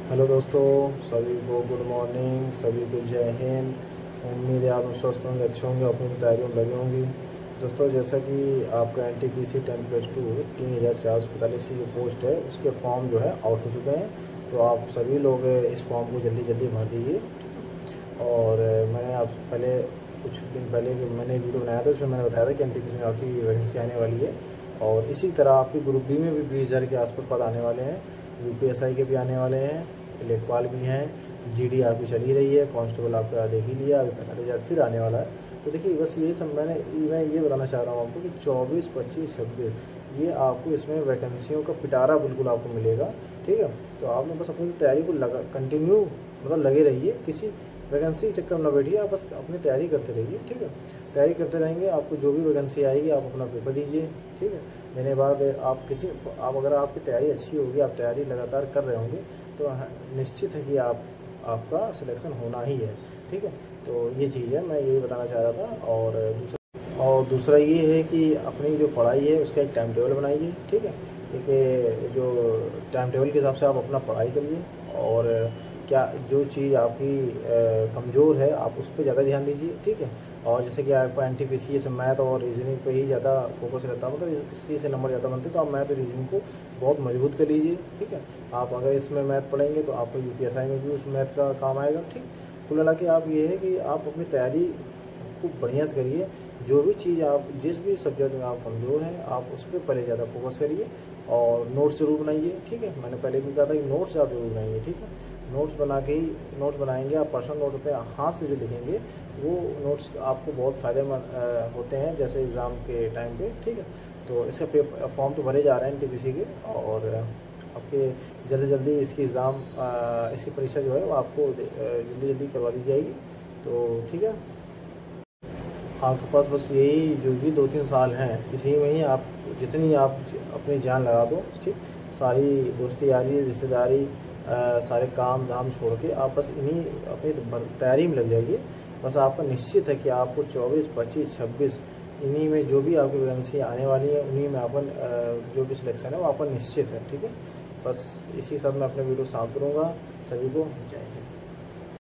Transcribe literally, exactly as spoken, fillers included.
Hello दोस्तों, सभी को गुड मॉर्निंग, सभी को जय हिंद। उम्मीद है आप लोग स्वस्थ होंगे, अच्छे होंगे, अपनी तैयारियों में लगे होंगी। दोस्तों, जैसा कि आपका N T P C ten plus two तीन हज़ार चार सौ पैंतालीस की जो पोस्ट है उसके फॉर्म जो है आउट हो चुके हैं। तो आप सभी लोग इस फॉर्म को जल्दी जल्दी भर दीजिए। और मैंने आप पहले कुछ दिन पहले जो मैंने वीडियो बनाया था उसमें मैंने बताया था कि एन टी पी सी में आपकी वैकेंसी आने वाली है। और इसी तरह आपकी ग्रुप बी में भी बीस हज़ार के आसपास पद आने वाले हैं। यू पी एस आई के भी आने वाले हैं, लेखपाल भी हैं, जी डी आपकी चल ही रही है, कांस्टेबल आपका देख ही लिया, अभी पैंतालीस हज़ार फिर आने वाला है। तो देखिए, बस यही सब मैंने मैं ये बताना चाह रहा हूँ आपको कि चौबीस पच्चीस छब्बीस ये आपको इसमें वैकेंसियों का पिटारा बिल्कुल आपको मिलेगा। ठीक है, तो आपने बस अपनी तैयारी को लगा कंटिन्यू मतलब लगे रहिए, किसी वैकेंसी के चक्कर में न बैठिए, आप बस अपनी तैयारी करते रहिए। ठीक है, तैयारी करते रहेंगे, आपको जो भी वैकेंसी आएगी आप अपना पेपर दीजिए। ठीक है, देने के बाद आप किसी आप अगर आपकी तैयारी अच्छी होगी, आप तैयारी लगातार कर रहे होंगे तो निश्चित है कि आप आपका सिलेक्शन होना ही है। ठीक है, तो ये चीज़ है, मैं यही बताना चाह रहा था। और दूसरा और दूसरा ये है कि अपनी जो पढ़ाई है उसका एक टाइम टेबल बनाइए। ठीक है, देखिए जो टाइम टेबल के हिसाब से आप अपना पढ़ाई करिए। और क्या जो चीज़ आपकी कमज़ोर है आप उस पर ज़्यादा ध्यान दीजिए। ठीक है, और जैसे कि आपका एन टी पी सी से मैथ और रीजनिंग पे ही ज़्यादा फोकस रहता है, मतलब इसी से नंबर ज़्यादा बनते हैं, तो आप मैथ और रीजनिंग को बहुत मजबूत कर लीजिए। ठीक है, आप अगर इसमें मैथ पढ़ेंगे तो आपको यू पी एस आई में भी उस मैथ का काम आएगा। ठीक, कुल मिला के आप ये है कि आप अपनी तैयारी खूब बढ़िया से करिए। जो भी चीज़ आप जिस भी सब्जेक्ट में आप कमज़ोर हैं आप उस पर पहले ज़्यादा फोकस करिए और नोट्स जरूर बनाइए। ठीक है, मैंने पहले भी कहा था कि नोट्स आप जरूर बनाइए। ठीक है, नोट्स बना के ही नोट्स बनाएंगे आप, पर्सनल नोट पे हाथ से जो लिखेंगे वो नोट्स आपको बहुत फ़ायदेमंद होते हैं, जैसे एग्ज़ाम के टाइम पे। ठीक है, तो इसका पेपर फॉर्म तो भरे जा रहे हैं एन टी पी सी के, और आपके जल्दी जल्दी इसकी एग्ज़ाम इसकी परीक्षा जो है वो आपको जल्दी जल्दी करवा दी जाएगी। तो ठीक है, आपके पास बस यही जो भी दो तीन साल हैं इसी में ही आप जितनी आप अपनी जान लगा दो। ठीक, सारी दोस्ती यारी रिश्तेदारी आ, सारे काम धाम छोड़ के आप बस इन्हीं अपनी तैयारी में लग जाइए। बस आपका निश्चित है कि आपको चौबीस पच्चीस छब्बीस इन्हीं में जो भी आपकी वैकेंसी आने वाली है उन्हीं में अपन जो भी सिलेक्शन है वो आपका निश्चित है। ठीक है, बस इसी के साथ मैं अपने वीडियो समाप्त करूँगा। सभी को जय हिंद।